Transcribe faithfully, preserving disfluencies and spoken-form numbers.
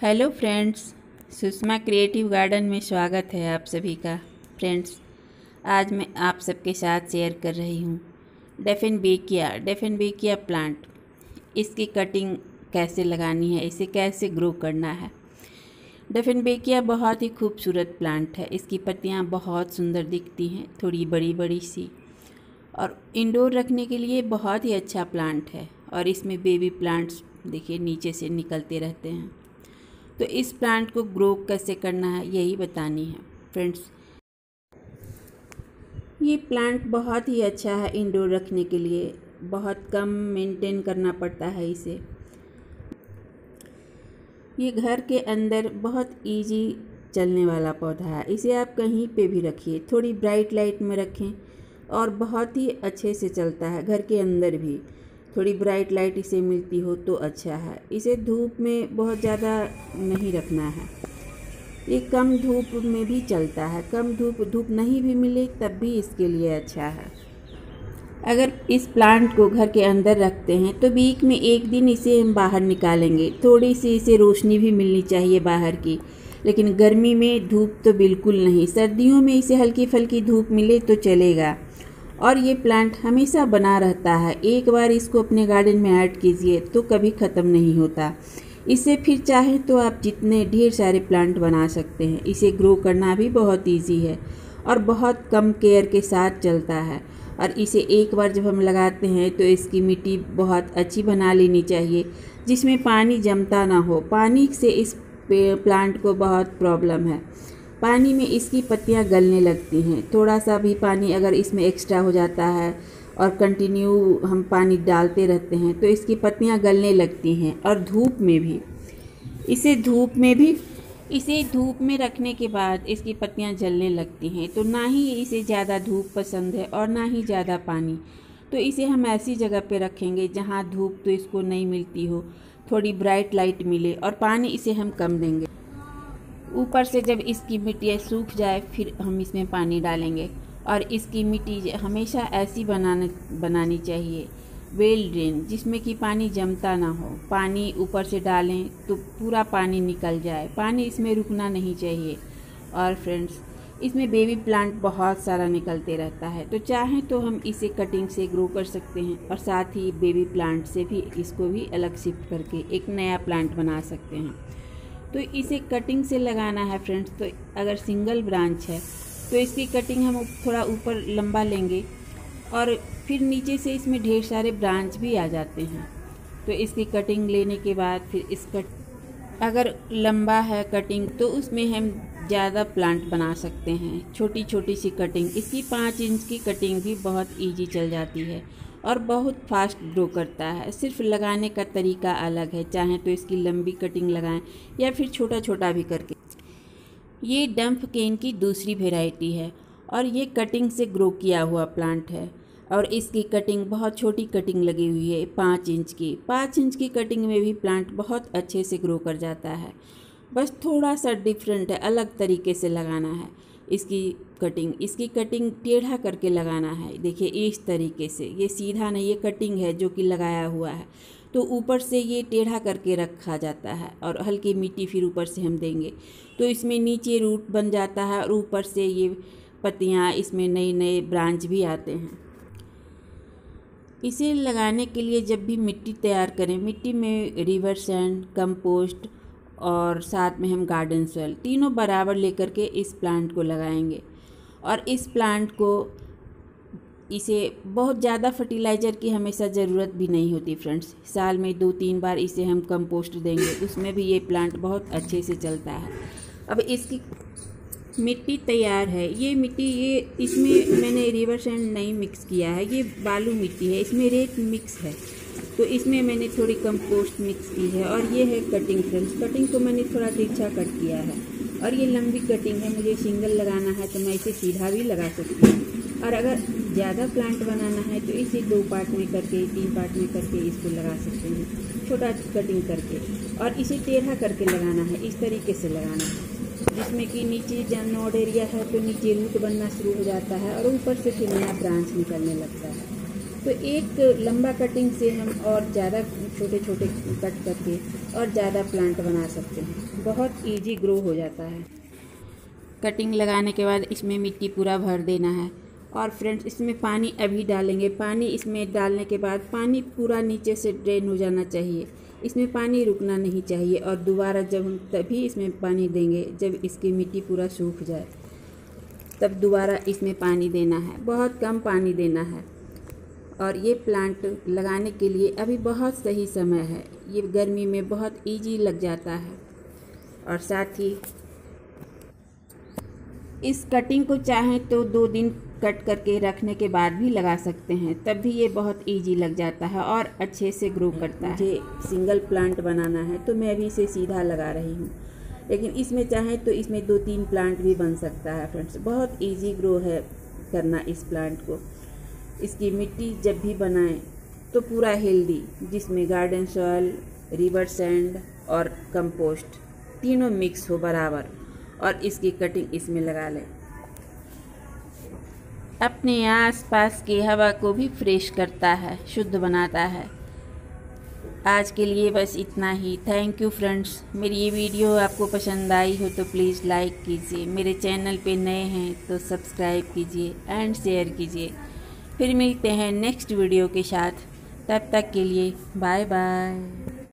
Hello friends, Sushma creative garden में स्वागत है आप सभी का। फ्रेंड्स, आज मैं आप सबके साथ शेयर कर रही हूँ डेफिनबेकिया डेफिनबेकिया प्लांट। इसकी कटिंग कैसे लगानी है, इसे कैसे ग्रो करना है। डेफिनबेकिया बहुत ही खूबसूरत प्लांट है। इसकी पत्तियाँ बहुत सुंदर दिखती हैं, थोड़ी बड़ी बड़ी सी, और इंडोर रखने के लिए बहुत ही अच्छा प्लांट है। और इसमें बेबी प्लांट्स देखिए नीचे से निकलते रहते हैं। तो इस प्लांट को ग्रो कैसे करना है यही बतानी है फ्रेंड्स। ये प्लांट बहुत ही अच्छा है इंडोर रखने के लिए, बहुत कम मेंटेन करना पड़ता है इसे। ये घर के अंदर बहुत इजी चलने वाला पौधा है। इसे आप कहीं पे भी रखिए, थोड़ी ब्राइट लाइट में रखें और बहुत ही अच्छे से चलता है। घर के अंदर भी थोड़ी ब्राइट लाइट इसे मिलती हो तो अच्छा है। इसे धूप में बहुत ज़्यादा नहीं रखना है। ये कम धूप में भी चलता है, कम धूप धूप नहीं भी मिले तब भी इसके लिए अच्छा है। अगर इस प्लांट को घर के अंदर रखते हैं तो वीक में एक दिन इसे हम बाहर निकालेंगे। थोड़ी सी इसे रोशनी भी मिलनी चाहिए बाहर की, लेकिन गर्मी में धूप तो बिल्कुल नहीं। सर्दियों में इसे हल्की फुल्की धूप मिले तो चलेगा। और ये प्लांट हमेशा बना रहता है। एक बार इसको अपने गार्डन में ऐड कीजिए तो कभी ख़त्म नहीं होता। इसे फिर चाहे तो आप जितने ढेर सारे प्लांट बना सकते हैं। इसे ग्रो करना भी बहुत इजी है और बहुत कम केयर के साथ चलता है। और इसे एक बार जब हम लगाते हैं तो इसकी मिट्टी बहुत अच्छी बना लेनी चाहिए, जिसमें पानी जमता ना हो। पानी से इस प्लांट को बहुत प्रॉब्लम है। पानी में इसकी पत्तियां गलने लगती हैं। थोड़ा सा भी पानी अगर इसमें एक्स्ट्रा हो जाता है और कंटिन्यू हम पानी डालते रहते हैं तो इसकी पत्तियां गलने लगती हैं। और धूप में भी इसे धूप में भी इसे धूप में रखने के बाद इसकी पत्तियां जलने लगती हैं। तो ना ही इसे ज़्यादा धूप पसंद है और ना ही ज़्यादा पानी। तो इसे हम ऐसी जगह पे रखेंगे जहाँ धूप तो इसको नहीं मिलती हो, थोड़ी ब्राइट लाइट मिले, और पानी इसे हम कम देंगे। ऊपर से जब इसकी मिट्टी सूख जाए फिर हम इसमें पानी डालेंगे। और इसकी मिट्टी हमेशा ऐसी बनाने बनानी चाहिए, वेल ड्रेन, जिसमें कि पानी जमता ना हो। पानी ऊपर से डालें तो पूरा पानी निकल जाए, पानी इसमें रुकना नहीं चाहिए। और फ्रेंड्स, इसमें बेबी प्लांट बहुत सारा निकलते रहता है, तो चाहें तो हम इसे कटिंग से ग्रो कर सकते हैं और साथ ही बेबी प्लांट से भी इसको भी अलग शिफ्ट करके एक नया प्लांट बना सकते हैं। तो इसे कटिंग से लगाना है फ्रेंड्स। तो अगर सिंगल ब्रांच है तो इसकी कटिंग हम थोड़ा ऊपर लंबा लेंगे और फिर नीचे से इसमें ढेर सारे ब्रांच भी आ जाते हैं। तो इसकी कटिंग लेने के बाद फिर इस कट अगर लंबा है कटिंग तो उसमें हम ज़्यादा प्लांट बना सकते हैं। छोटी छोटी सी कटिंग, इसकी पाँच इंच की कटिंग भी बहुत ईजी चल जाती है और बहुत फास्ट ग्रो करता है। सिर्फ लगाने का तरीका अलग है, चाहे तो इसकी लंबी कटिंग लगाएं या फिर छोटा छोटा भी करके। ये डंप केन की दूसरी वेराइटी है और ये कटिंग से ग्रो किया हुआ प्लांट है। और इसकी कटिंग बहुत छोटी कटिंग लगी हुई है, पाँच इंच की। पाँच इंच की कटिंग में भी प्लांट बहुत अच्छे से ग्रो कर जाता है। बस थोड़ा सा डिफरेंट है, अलग तरीके से लगाना है इसकी कटिंग। इसकी कटिंग टेढ़ा करके लगाना है। देखिए इस तरीके से, ये सीधा नहीं, ये कटिंग है जो कि लगाया हुआ है। तो ऊपर से ये टेढ़ा करके रखा जाता है और हल्की मिट्टी फिर ऊपर से हम देंगे तो इसमें नीचे रूट बन जाता है और ऊपर से ये पत्तियाँ, इसमें नए नए ब्रांच भी आते हैं। इसे लगाने के लिए जब भी मिट्टी तैयार करें, मिट्टी में रिवर सैंड, कंपोस्ट और साथ में हम गार्डन सॉइल तीनों बराबर लेकर के इस प्लांट को लगाएंगे। और इस प्लांट को इसे बहुत ज़्यादा फर्टिलाइज़र की हमेशा ज़रूरत भी नहीं होती फ्रेंड्स। साल में दो तीन बार इसे हम कंपोस्ट देंगे, उसमें भी ये प्लांट बहुत अच्छे से चलता है। अब इसकी मिट्टी तैयार है। ये मिट्टी, ये इसमें मैंने रिवर सैंड नहीं मिक्स किया है, ये बालू मिट्टी है, इसमें रेत मिक्स है। तो इसमें मैंने थोड़ी कंपोस्ट मिक्स की है। और ये है कटिंग फ्रेंड्स। कटिंग को मैंने थोड़ा तिरछा कट किया है और ये लंबी कटिंग है। मुझे सिंगल लगाना है तो मैं इसे सीधा भी लगा सकती हूँ, और अगर ज़्यादा प्लांट बनाना है तो इसे दो पार्ट में करके, तीन पार्ट में करके इसको लगा सकते हैं, छोटा कटिंग करके। और इसे टेढ़ा करके लगाना है, इस तरीके से लगाना है जिसमें कि नीचे जहाँ नोड एरिया है तो नीचे रूट बनना शुरू हो जाता है और ऊपर से फिर नया ब्रांच निकलने लगता है। तो एक लंबा कटिंग से हम और ज़्यादा छोटे छोटे कट करके और ज़्यादा प्लांट बना सकते हैं। बहुत इजी ग्रो हो जाता है। कटिंग लगाने के बाद इसमें मिट्टी पूरा भर देना है। और फ्रेंड्स, इसमें पानी अभी डालेंगे। पानी इसमें डालने के बाद पानी पूरा नीचे से ड्रेन हो जाना चाहिए। इसमें पानी रुकना नहीं चाहिए। और दोबारा जब हम तभी इसमें पानी देंगे जब इसकी मिट्टी पूरा सूख जाए, तब दोबारा इसमें पानी देना है। बहुत कम पानी देना है। और ये प्लांट लगाने के लिए अभी बहुत सही समय है। ये गर्मी में बहुत इजी लग जाता है। और साथ ही इस कटिंग को चाहें तो दो दिन कट करके रखने के बाद भी लगा सकते हैं, तब भी ये बहुत इजी लग जाता है और अच्छे से ग्रो करता है। मुझे सिंगल प्लांट बनाना है तो मैं अभी इसे सीधा लगा रही हूँ, लेकिन इसमें चाहें तो इसमें दो तीन प्लांट भी बन सकता है। फ्रेंड्स, बहुत इजी ग्रो है करना इस प्लांट को। इसकी मिट्टी जब भी बनाएं तो पूरा हेल्दी, जिसमें गार्डन सॉइल, रिवर सैंड और कंपोस्ट तीनों मिक्स हो बराबर, और इसकी कटिंग इसमें लगा लें। अपने आसपास की हवा को भी फ्रेश करता है, शुद्ध बनाता है। आज के लिए बस इतना ही। Thank you friends. मेरी ये वीडियो आपको पसंद आई हो तो प्लीज़ लाइक कीजिए। मेरे चैनल पे नए हैं तो सब्सक्राइब कीजिए एंड शेयर कीजिए। फिर मिलते हैं नेक्स्ट वीडियो के साथ। तब तक के लिए बाय बाय।